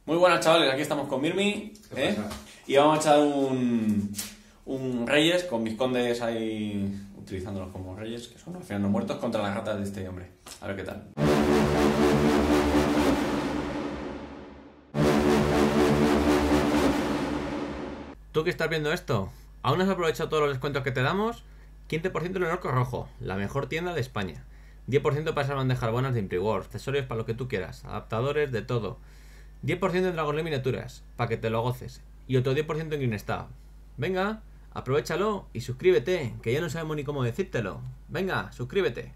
Muy buenas, chavales, aquí estamos con Mirmi, y vamos a echar un Reyes con mis condes ahí utilizándolos como Reyes, que son al final no muertos, contra las ratas de este hombre. A ver qué tal. ¿Tú que estás viendo esto? ¿Aún no has aprovechado todos los descuentos que te damos? 15% en el Orco Rojo, la mejor tienda de España. 10% para esas bandejas buenas de Impriword, accesorios para lo que tú quieras, adaptadores, de todo. 10% en Dragonlance Miniaturas, para que te lo goces. Y otro 10% en GreenStar. Venga, aprovechalo y suscríbete, que ya no sabemos ni cómo decírtelo. Venga, suscríbete.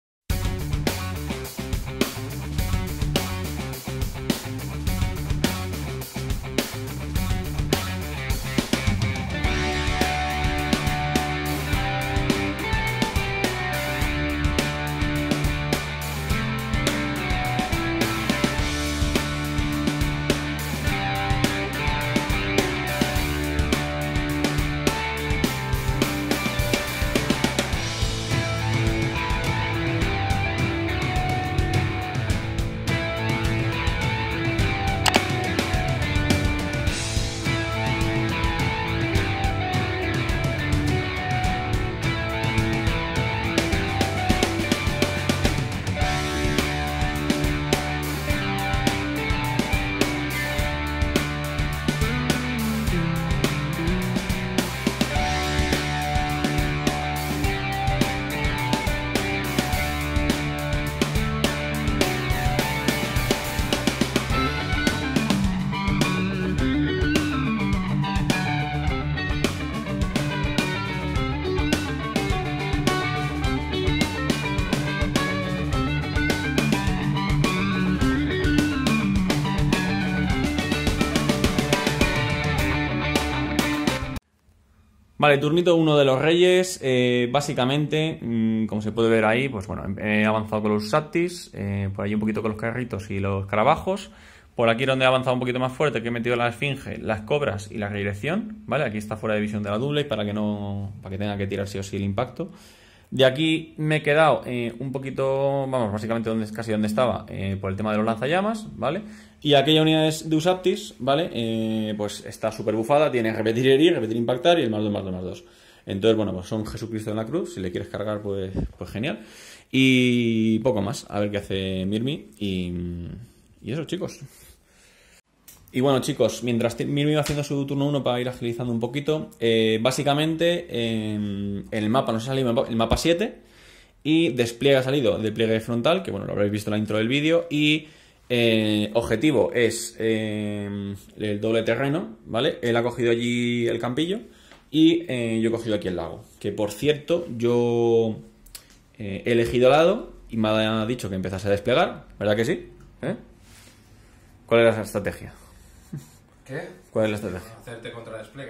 Vale, turnito 1 de los Reyes. Básicamente, como se puede ver ahí, pues bueno, he avanzado con los Saptis, por allí un poquito con los carritos y los carabajos. Por aquí donde he avanzado un poquito más fuerte, que he metido la esfinge, las cobras y la redirección, ¿vale? Aquí está fuera de visión de la double para que tenga que tirar sí o sí el impacto. De aquí me he quedado un poquito, vamos, básicamente casi donde estaba, por el tema de los lanzallamas, ¿vale? Y aquella unidad de Usaptis, ¿vale? Pues está súper bufada, tiene repetir herir, repetir impactar y el +2, +2, +2. Entonces, bueno, pues son Jesucristo en la cruz, si le quieres cargar, pues genial. Y poco más, a ver qué hace Mirmi y eso, chicos. Y bueno, chicos, mientras Mirmi va haciendo su turno 1 para ir agilizando un poquito, básicamente en el mapa nos ha salido el mapa 7 y despliegue ha salido del pliegue frontal, que bueno, lo habréis visto en la intro del vídeo, y objetivo es el doble terreno, ¿vale? Él ha cogido allí el campillo y yo he cogido aquí el lago, que por cierto yo he elegido lado y me ha dicho que empezase a desplegar, ¿verdad que sí? ¿Cuál era esa estrategia? ¿Qué? ¿Cuál es la estrategia? Hacerte contra despliegue.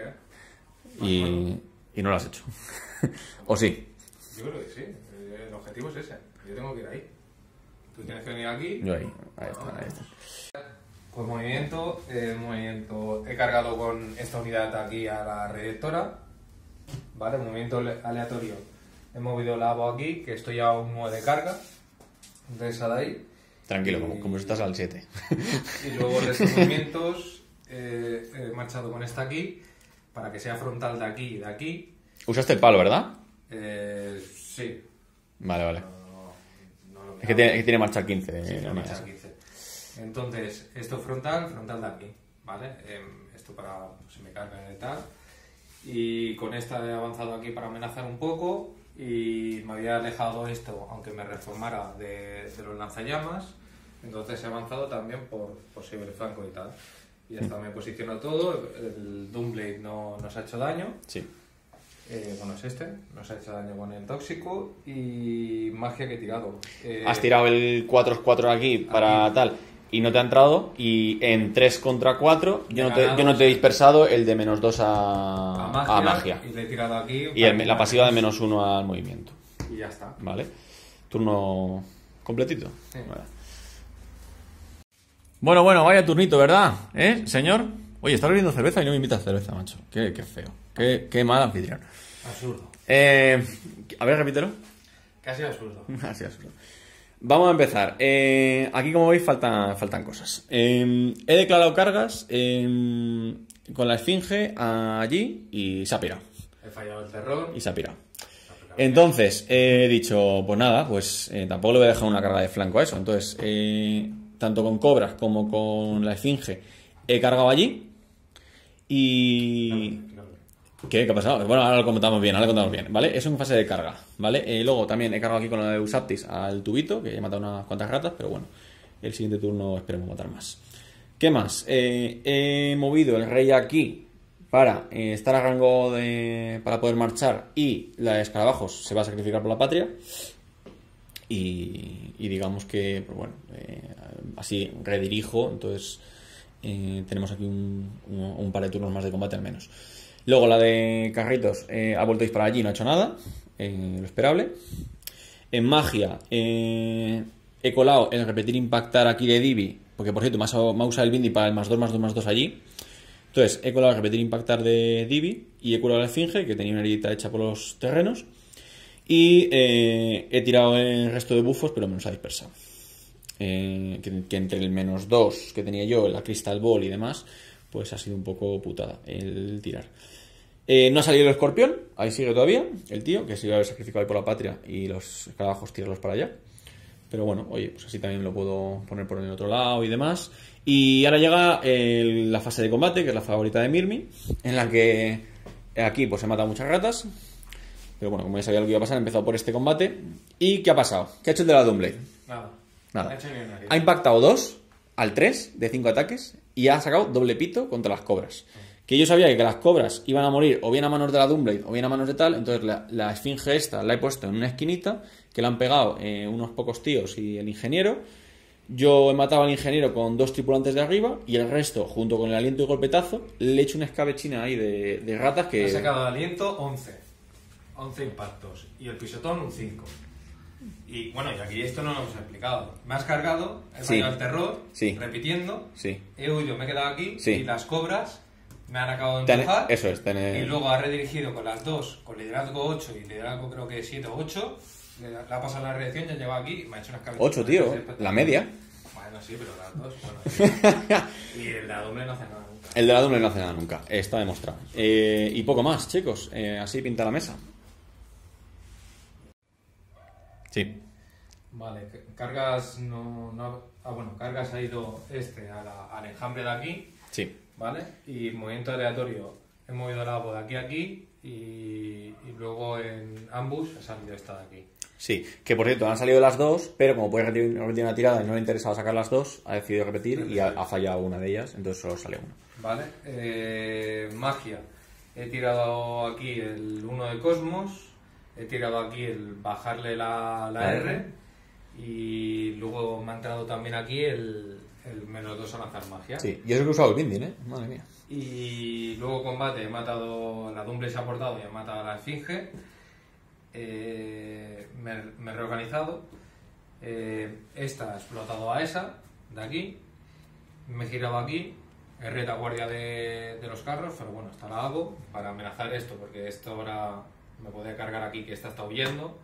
Y no lo has hecho. ¿O sí? Yo creo que sí. El objetivo es ese. Yo tengo que ir ahí. Tú tienes que venir aquí. Yo ahí. Ahí está. Pues movimiento. He cargado con esta unidad aquí a la redirectora. Vale, movimiento aleatorio. He movido la abo aquí, que estoy a un 9 de carga. De esa de ahí. Tranquilo, como si estás al 7. Y luego de estos movimientos he marchado con esta aquí para que sea frontal de aquí y de aquí. Usaste el palo, ¿verdad? Sí. Vale. No Es que tiene marcha 15. Sí, tiene marcha 15. Entonces, esto frontal de aquí, ¿vale? Esto para se me carga y tal. Y con esta he avanzado aquí para amenazar un poco. Y me había alejado esto, aunque me reformara de los lanzallamas. Entonces he avanzado también por ciberflanco y tal. Y hasta me posiciono todo. El Doomblade no nos ha hecho daño. Sí. Bueno, es este. Nos ha hecho daño con el tóxico. Y magia que he tirado. Has tirado el 4-4 aquí para aquí. Tal. Y no te ha entrado. Y en 3 contra 4 yo no te he dispersado el de -2 a magia. Y le he tirado aquí. Y la pasiva de -1 al movimiento. Y ya está. Vale. Turno completito. Sí. Vale. Bueno, vaya turnito, ¿verdad? Señor? Oye, está bebiendo cerveza y no me invitas cerveza, macho. Qué feo. Qué mal anfitrión. Absurdo. A ver, repítelo. Casi absurdo. Así absurdo. Vamos a empezar. Aquí, como veis, faltan cosas. He declarado cargas con la esfinge allí y se ha pirado. He fallado el terror. Y se ha pirado. Entonces, he dicho, pues nada, pues tampoco le voy a dejar una carga de flanco a eso. Entonces, tanto con cobras como con la esfinge, he cargado allí. Y... ¿Qué ha pasado? Bueno, ahora lo contamos bien, ¿vale? Eso en fase de carga, ¿vale? Luego también he cargado aquí con la de Usaptis al tubito, que he matado unas cuantas ratas, pero bueno, el siguiente turno esperemos matar más. ¿Qué más? He movido el rey aquí para estar a rango para poder marchar, y la de escarabajos se va a sacrificar por la patria. Y digamos que, pues bueno, así redirijo, entonces tenemos aquí un par de turnos más de combate al menos. Luego la de carritos ha vuelto a disparar allí, no ha hecho nada, lo esperable. En magia he colado el repetir impactar aquí de Divi, porque por cierto me ha usado el Bindi para el +2/+2/+2 allí. Entonces he colado el repetir impactar de Divi y he curado la esfinge, que tenía una heridita hecha por los terrenos. Y he tirado el resto de buffos, pero me los ha dispersado. Que entre el -2 que tenía yo, la Crystal Ball y demás, pues ha sido un poco putada el tirar. No ha salido el escorpión, ahí sigue todavía el tío, que se iba a haber sacrificado ahí por la patria, y los escarabajos tirarlos para allá. Pero bueno, oye, pues así también lo puedo poner por el otro lado y demás. Y ahora llega la fase de combate, que es la favorita de Mirmi, en la que aquí pues he matado muchas ratas. Pero bueno, como ya sabía lo que iba a pasar, he empezado por este combate. ¿Y qué ha pasado? ¿Qué ha hecho el de la Doomblade? Nada. Nada. Ha impactado 2 al 3 de 5 ataques y ha sacado doble pito contra las cobras. Que yo sabía que las cobras iban a morir o bien a manos de la Doomblade o bien a manos de tal. Entonces la esfinge esta la he puesto en una esquinita, que la han pegado unos pocos tíos y el ingeniero. Yo he matado al ingeniero con 2 tripulantes de arriba, y el resto, junto con el aliento y golpetazo, le he hecho una escabechina ahí de ratas que... Ha sacado de aliento 11 impactos, y el pisotón un 5. Y bueno, y aquí esto no lo hemos explicado. Me has cargado, he fallado el terror, repitiendo, he huido, me he quedado aquí, y las cobras me han acabado de empujar. Eso es, y luego ha redirigido con las dos, con liderazgo 8 y liderazgo creo que 7 o 8. Le ha pasado la reacción, ya lleva aquí y me ha hecho unas cabezas. 8, tío, la media. Bueno, sí, pero las dos, bueno. Y el de la doble no hace nada nunca. El de la doble no hace nada nunca, está demostrado. Y poco más, chicos, así pinta la mesa. Sí. Vale, cargas cargas ha ido al enjambre de aquí. Sí. ¿Vale? Y movimiento aleatorio, he movido el abo de aquí a aquí, y luego en ambush ha salido esta de aquí. Sí, que por cierto han salido las dos, pero como puede repetir una tirada y no le interesaba sacar las dos, ha decidido repetir y ha fallado una de ellas, entonces solo sale una. Vale, magia, he tirado aquí el 1 de Cosmos, he tirado aquí el bajarle la R, y luego me ha entrado también aquí el -2 a lanzar magia. Sí, y eso que he usado el Binding, madre mía. Y luego combate, he matado la Doomblade, se ha portado y he matado a la esfinge. Me he reorganizado. Esta ha explotado a esa de aquí. Me he girado aquí. He retaguardia de los carros, pero bueno, esta la hago para amenazar esto, porque esto ahora me puede cargar aquí, que esta está huyendo.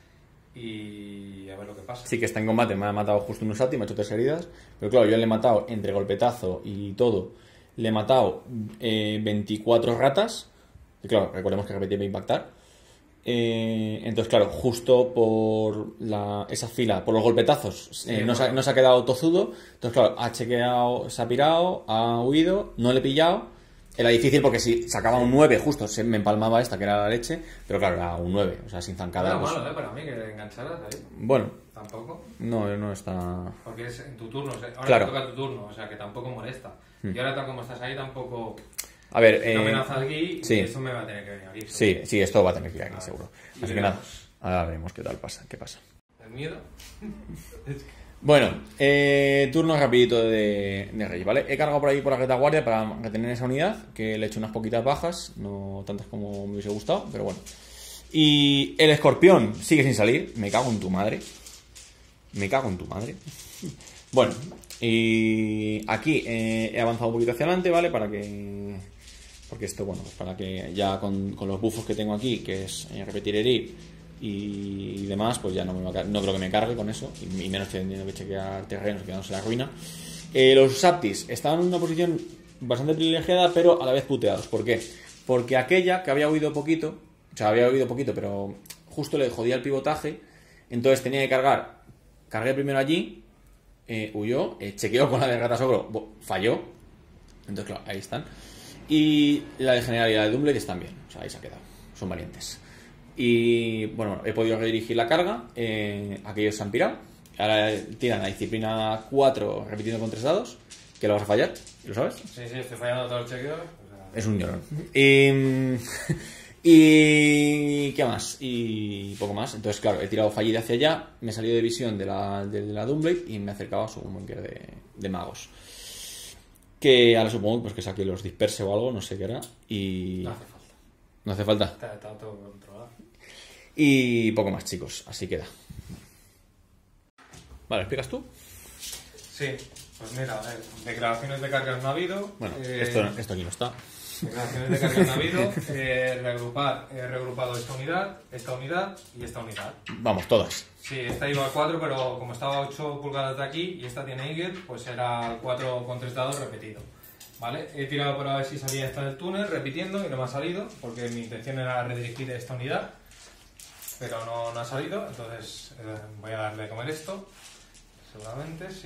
Y a ver lo que pasa. Sí, que está en combate, me ha matado justo un Usati, me ha hecho 3 heridas. Pero claro, yo le he matado entre golpetazo y todo. Le he matado 24 ratas. Y claro, recordemos que repetí para impactar. Entonces, claro, justo por esa fila, por los golpetazos, no se ha quedado tozudo. Entonces, claro, ha chequeado, se ha pirado, ha huido, no le he pillado. Era difícil porque si sacaba un 9 justo, se me empalmaba esta, que era la leche. Pero claro, era un 9, o sea, sin zancada. No, malo, para mí, que engancharas ahí. Bueno. Tampoco. No está... Porque es en tu turno, ahora claro. te toca tu turno, o sea, que tampoco molesta. Y ahora tal como estás ahí, tampoco... A ver, no amenaza aquí, sí. Y eso me va a tener que venir aquí. Sí, esto va a tener que ir aquí, seguro. Así que nada, ahora veremos qué pasa. ¿El miedo? Bueno, turno rapidito de Rey, ¿vale? He cargado por ahí por la retaguardia para retener esa unidad, que le he hecho unas poquitas bajas, no tantas como me hubiese gustado, pero bueno. Y el escorpión sigue sin salir, me cago en tu madre. Bueno, y aquí he avanzado un poquito hacia adelante, ¿vale? Porque esto, bueno, para que ya con los buffos que tengo aquí, que es repetir herir, y demás, pues ya no creo que me cargue con eso, y menos teniendo que chequear terrenos, quedándose la ruina. Los Saptis estaban en una posición bastante privilegiada, pero a la vez puteados. ¿Por qué? Porque aquella que había huido poquito, pero justo le jodía el pivotaje, entonces tenía que cargar. Cargué primero allí, huyó, chequeó con la de Ratasogro, falló. Entonces, claro, ahí están. Y la de General y la de Doomblade están bien, o sea, ahí se ha quedado, son valientes. Y bueno, he podido redirigir la carga, aquellos se han pirado. Ahora tiran la disciplina 4 repitiendo con 3 dados, que lo vas a fallar, ¿lo sabes? Sí, estoy fallando todos los chequeos. O sea... Es un llorón. Y ¿qué más? Y poco más. Entonces, claro, he tirado fallida hacia allá, me he salido de visión de la Doomblade y me he acercado a su bunker de magos. Que ahora supongo pues, que saque los disperse o algo, no sé qué era. Y... No hace falta. ¿No hace falta? Está todo controlado. Y poco más, chicos. Así queda. Vale, ¿explicas tú? Sí, pues mira, a ver, declaraciones de cargas no ha habido. Bueno, esto aquí no está. Declaraciones de cargas no ha habido. He regrupado esta unidad y esta unidad. Vamos, todas. Sí, esta iba a 4, pero como estaba a 8 pulgadas de aquí y esta tiene Eagle, pues era 4 con 3 dados repetido. ¿Vale? He tirado por a ver si salía esta del túnel repitiendo y no me ha salido, porque mi intención era redirigir esta unidad, pero no ha salido, entonces voy a darle a comer esto. Seguramente, sí.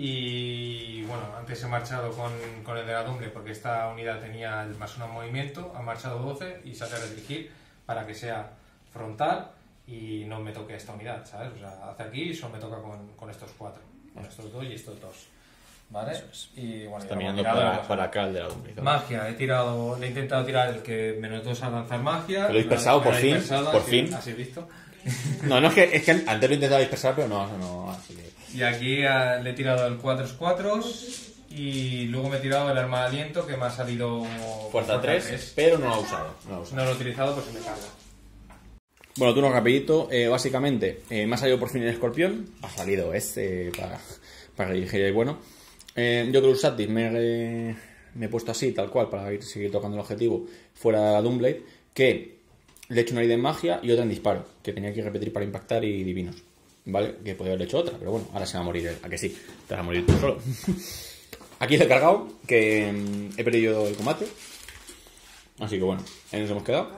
Y bueno, antes he marchado con el de la Doomblade porque esta unidad tenía el +1 en movimiento, han marchado 12 y sale a redirigir para que sea frontal y no me toque esta unidad, ¿sabes? O sea, hace aquí y solo me toca con estos 4, con estos 2 y estos 2. ¿Vale? Y bueno, está mirando para acá el de la Doomblade. Magia, le he intentado tirar el que -2 a lanzar magia. Lo he dispersado por fin. Así visto. No, es que antes lo he intentado dispersar, pero no, así que... Y aquí le he tirado el 4 y luego me he tirado el arma de aliento que me ha salido fuerza 3, pero no lo he usado. No lo he utilizado pues se me carga. Bueno, turno rapidito. Básicamente, me ha salido por fin el escorpión. Ha salido para dirigir el bueno. Yo creo que los Satis me he puesto así, tal cual, para seguir tocando el objetivo fuera de la Doomblade, que le he hecho una herida en magia y otra en disparo, que tenía que repetir para impactar y divinos. ¿Vale? Que podía haber hecho otra, pero bueno, ahora se va a morir él. ¿A que sí? Te vas a morir tú solo. Aquí le he cargado, que he perdido el combate. Así que bueno, ahí nos hemos quedado.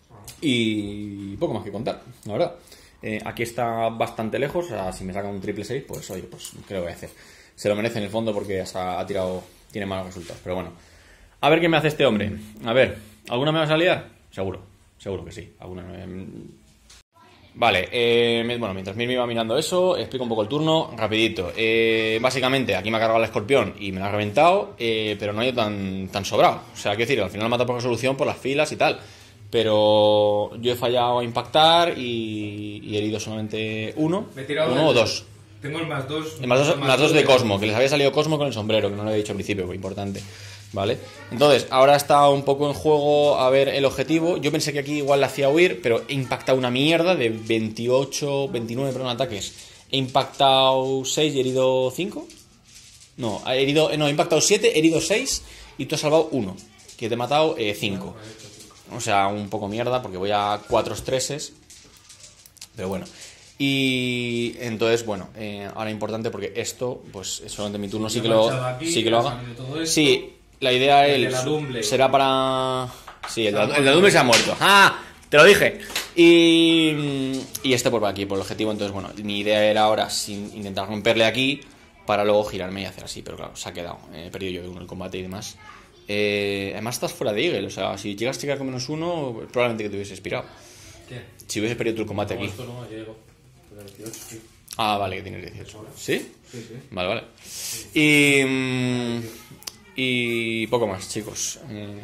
Y poco más que contar, la verdad. Aquí está bastante lejos, o sea, si me saca un 666, pues oye, pues ¿qué le voy a hacer? Se lo merece en el fondo porque ha tirado, tiene malos resultados, pero bueno. A ver qué me hace este hombre. A ver, ¿alguna me va a salir? Seguro que sí. Alguna Vale, bueno, mientras Mir me iba mirando eso, explico un poco el turno, rapidito. Básicamente, aquí me ha cargado el escorpión y me lo ha reventado, pero no ha ido tan sobrado. O sea, quiero decir, al final me ha matado por resolución, por las filas y tal. Pero yo he fallado a impactar y he herido solamente uno o dos. Tengo el +2. El +2 de Cosmo, que les había salido Cosmo con el sombrero, que no lo había dicho al principio, fue importante. ¿Vale? Entonces, ahora está un poco en juego a ver el objetivo. Yo pensé que aquí igual la hacía huir, pero he impactado una mierda de 29 ataques. He impactado 6 y herido 5. No, he impactado 7, he herido 6 y tú has salvado 1, que te he matado 5. O sea, un poco mierda porque voy a 4 estreses. Pero bueno. Y entonces, bueno, ahora importante porque esto, pues solamente mi turno sí que lo haga. Sí. La idea será para... Sí, el de la Doomblade se ha muerto. ¡Ah! Te lo dije. Y este por aquí, por el objetivo. Entonces, bueno, mi idea era ahora intentar romperle aquí para luego girarme y hacer así. Pero claro, se ha quedado. He perdido yo el combate y demás. Además estás fuera de Eagle. O sea, si llegas a llegar con -1, probablemente que te hubieses expirado. ¿Qué? Si hubieses perdido tú el combate aquí. Esto no llego. 18, sí. Ah, vale, que tienes 18. ¿Sí? Sí. Vale. Y poco más, chicos.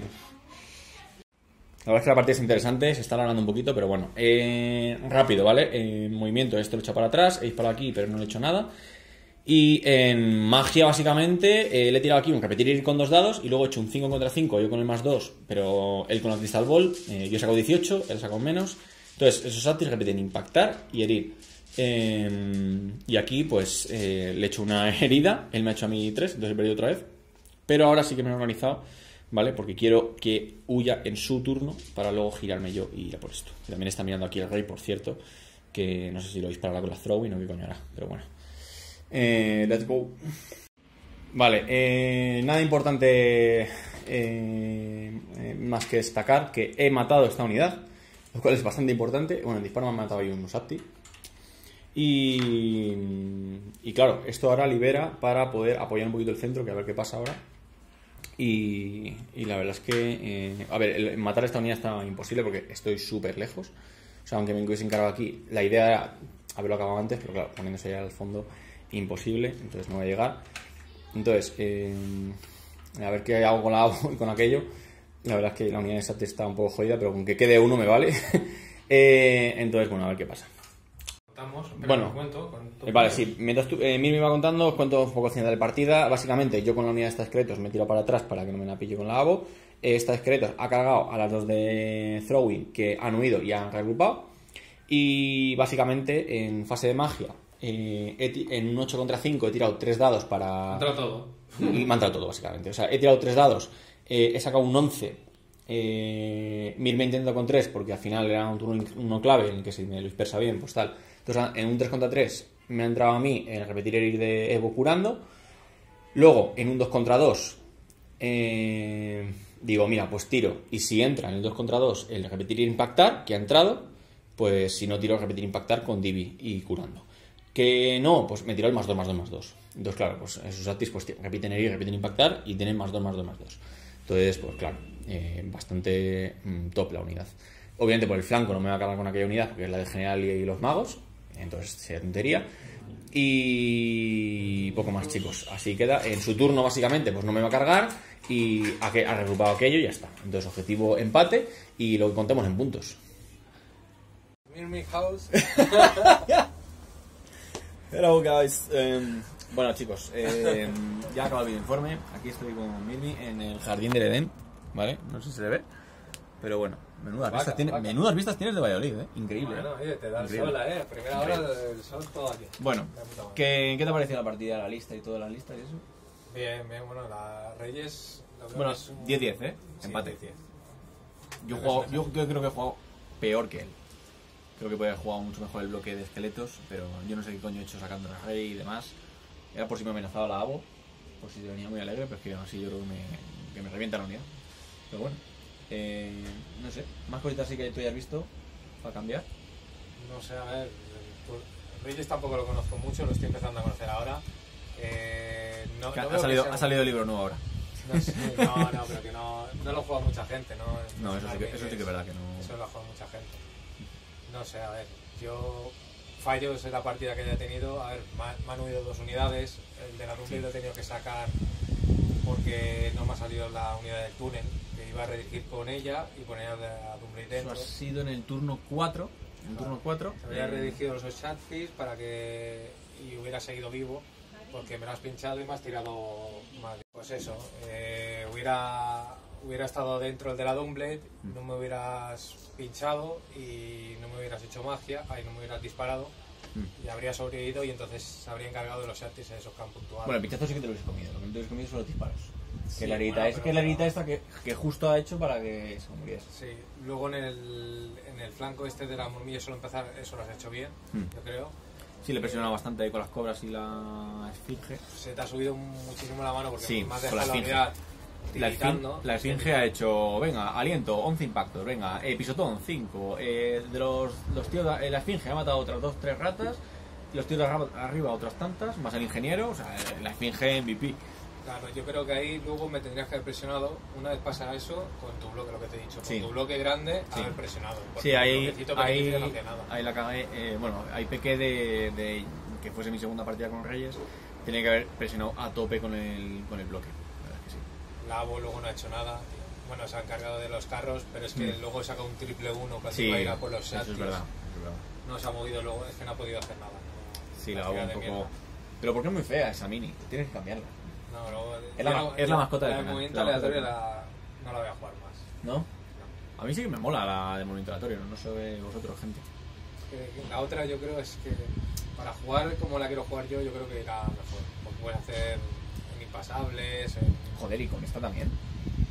La verdad es que la partida es interesante, se está alargando un poquito, pero bueno. Rápido, ¿vale? Movimiento, esto lo he hecho para atrás, he disparado aquí, pero no le he hecho nada. Y en magia, básicamente, le he tirado aquí un repetir ir con 2 dados y luego he hecho un 5 contra 5, yo con el +2, pero él con la Crystal Ball. Yo he sacado 18, él ha sacado menos. Entonces, esos Satis repiten impactar y herir. Y aquí, pues, le he hecho una herida, él me ha hecho a mí 3, entonces he perdido otra vez. Pero ahora sí que me he organizado ¿vale? Porque quiero que huya en su turno para luego girarme yo y ir a por esto. Que también está mirando aquí el rey, por cierto, que no sé si lo disparará con la throwing o qué coño hará, pero bueno. Let's go. Vale, nada importante más que destacar que he matado esta unidad, lo cual es bastante importante. Bueno, el disparo me ha matado ahí un Usatti. Y claro, esto ahora libera para poder apoyar un poquito el centro, que a ver qué pasa ahora. Y la verdad es que, a ver, matar esta unidad está imposible porque estoy súper lejos. O sea, aunque me hubiese encargado aquí, la idea era haberlo acabado antes, pero claro, poniéndose ya al fondo, imposible, entonces no voy a llegar. Entonces, a ver qué hago con la AVO y con aquello. La verdad es que la unidad de SAT está un poco jodida, pero con que quede uno me vale. Entonces, bueno, a ver qué pasa. Bueno, vale, sí, mientras Mir me iba contando, os cuento un poco el final de la partida. Básicamente, yo con la unidad de esta Skeletos me tiro para atrás para que no me la pille con la AVO. Esta Skeletos ha cargado a las dos de Throwing que han huido y han reagrupado. Y básicamente, en fase de magia, en un 8 contra 5 he tirado 3 dados para... Me ha entrado todo. Y me ha entrado todo, básicamente. O sea, he tirado 3 dados, he sacado un 11. Mir me intento con 3 porque al final era un turno uno clave en el que si me lo dispersa bien, pues tal. Entonces, en un 3 contra 3 me ha entrado a mí el repetir el ir de Evo curando. Luego, en un 2 contra 2, digo, mira, pues tiro. Y si entra en el 2 contra 2 el repetir ir impactar, que ha entrado, pues si no tiro repetir impactar con Divi y curando. Que no, pues me tiro el más 2, más 2, más 2. Entonces, claro, pues esos actis pues repiten el ir, repiten impactar y tienen más 2, más 2, más 2. Entonces, pues claro, bastante top la unidad. Obviamente por el flanco no me va a cargar con aquella unidad porque es la de general y los magos. Entonces sería tontería. Y poco más, chicos. Así queda. En su turno, básicamente, pues no me va a cargar. Y ha reagrupado aquello y ya está. Entonces, objetivo empate. Y lo que contemos en puntos. House. Hello, guys. Bueno, chicos, ya acaba el informe. Aquí estoy con Mirmi en el jardín del Edén. ¿Vale? No sé si se le ve. Pero bueno, menudas vistas tienes de Valladolid, ¿eh? Increíble. Bueno, oye, te da el sol, Primera hora el sol todo aquí. Bueno, ¿qué te ha parecido la partida, la lista y toda la lista y eso? Bien, bueno, la Reyes... Bueno, 10-10, ¿eh? Sí, empate. 10-10. Yo creo que he jugado peor que él. Creo que podría haber jugado mucho mejor el bloque de esqueletos, pero yo no sé qué coño he hecho sacando al rey y demás. Era por si me amenazaba la AVO, por si te venía muy alegre, pero es que así yo creo que me revienta la unidad. Pero bueno, no sé, más cositas sí que tú hayas visto para cambiar. No sé, a ver, Reyes tampoco lo conozco mucho, lo estoy empezando a conocer ahora. Ha salido el libro nuevo ahora. No sé, no, pero que no lo juega mucha gente, ¿no? No, eso sí que es verdad que no. Eso lo juega mucha gente. No sé, a ver, yo fallos en la partida que haya tenido, a ver, me han huido 2 unidades, el de la Dumble lo he tenido que sacar porque no me ha salido la unidad del túnel, que iba a redirigir con ella y poner a la Dumble dentro. Eso ha sido en el turno 4. Se había redirigido los Oshatis para que y hubiera seguido vivo, porque me lo has pinchado y me has tirado mal. Pues eso, hubiera estado dentro el de la Doomblade, no me hubieras pinchado y no me hubieras hecho magia, ahí no me hubieras disparado y habría sobrevivido y entonces se habría encargado de los Shatis en esos que han puntuado. Bueno, el pinchazo sí que te lo hubiese comido, lo que no te hubiese comido son los disparos. Sí, que la herida es la herida esta que justo ha hecho para que se muriese. Sí, luego en el flanco este de la murmilla solo empezar, eso lo has hecho bien, yo creo. Sí, le presiona bastante ahí con las cobras y la esfinge. Se te ha subido muchísimo la mano porque sí, más con la esfinge. La esfinge ha hecho, venga, aliento, 11 impactos, venga, pisotón, 5. De los tíos, la esfinge ha matado otras 2-3 ratas, los tíos de arriba otras tantas, más el ingeniero, o sea, la esfinge MVP. Claro, yo creo que ahí luego me tendrías que haber presionado, una vez pasa eso, con tu bloque, lo que te he dicho, con tu bloque grande, haber presionado. Sí, ahí no la cagué, bueno, ahí pequé de que fuese mi segunda partida con Reyes, tenía que haber presionado a tope con el bloque. La AVO luego no ha hecho nada. Bueno, se ha encargado de los carros, pero es que luego saca un 1-1 cuando iba a ir a por los Shatis. Eso es verdad. No se ha movido luego, es que no ha podido hacer nada. ¿No? Sí, la AVO un poco... Mierda. Pero porque es muy fea esa mini, tienes que cambiarla. No, luego... Es la mascota del canal. El movimiento aleatorio no la voy a jugar más. ¿No? A mí sí que me mola la de movimiento aleatorio, no sé vosotros, gente. La otra yo creo es que para jugar como la quiero jugar yo creo que irá mejor. Porque puedes hacer impasables. Joder, y con esta también.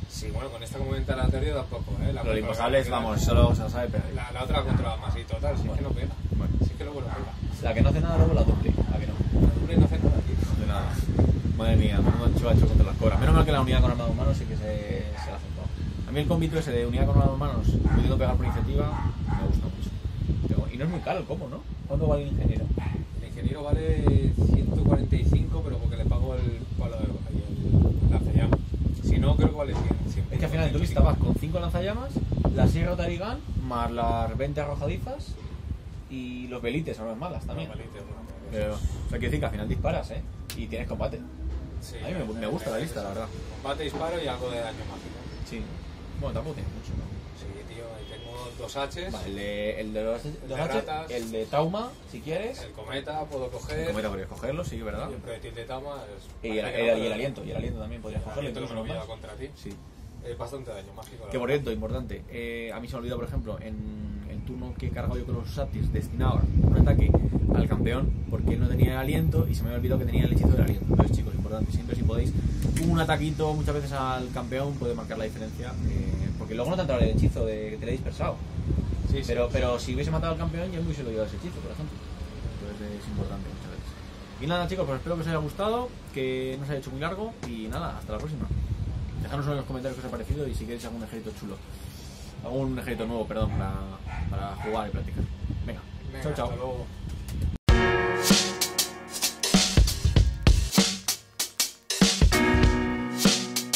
Sí, bueno, con esta como venta aleatoria tampoco, ¿eh? Los imposables, vamos, solo se sabe perder. La otra controla más y total, si es que no pega. Bueno. Si es que luego no pega. La que no hace nada luego la doble, la que no. La doble no hace nada, tío. No hace nada. Madre mía, menudo chuacho contra las cobras. Menos mal que la unidad con armado humano sí que se la hace todo. A mí el combito ese de unidad con armado humanos, pudiendo pegar por iniciativa, me gusta mucho. Y no es muy caro el combo, ¿no? ¿Cuánto vale el ingeniero? El ingeniero vale 145, pero porque le pago el palo de el lanzallamas. Si no, creo que vale 100. Es que al final en tu lista vas con 5 lanzallamas, la Sierra Rotary Gun, más las 20 arrojadizas y los velites, son las malas también. Pero, o sea, quiere decir que al final disparas, ¿eh? Y tienes combate. Sí, A mí me gusta la lista, la verdad. Combate, disparo y algo de daño mágico. Sí. Bueno, tampoco tienes mucho, ¿no? Sí, tío, ahí tengo 2 Hs. Vale, el de los H, ratas. el de Tauma, si quieres. El cometa puedo coger. El cometa podrías cogerlo, sí, ¿verdad? Y el proyectil de Tauma es. Y el aliento también podrías cogerlo. Te lo Incluso he más. contra ti. Sí. Bastante daño mágico. Que por cierto, importante, a mí se me olvidó, por ejemplo, en el turno que he cargado yo con los Satis, destinado un ataque al campeón, porque él no tenía el aliento y se me había olvidado que tenía el hechizo del aliento. Entonces, chicos, importante, siempre si podéis, un ataquito muchas veces al campeón puede marcar la diferencia, porque luego no te entrará el hechizo de que te le he dispersado. Sí, sí, pero si hubiese matado al campeón, ya me hubiese olvidado ese hechizo, por ejemplo. Entonces es importante muchas veces. Y nada, chicos, pues espero que os haya gustado, que no se haya hecho muy largo y nada, hasta la próxima. Dejadnos en los comentarios qué os ha parecido y si queréis algún ejército chulo. Algún ejército nuevo, perdón, para jugar y practicar. Venga, chao, chao. Hasta luego.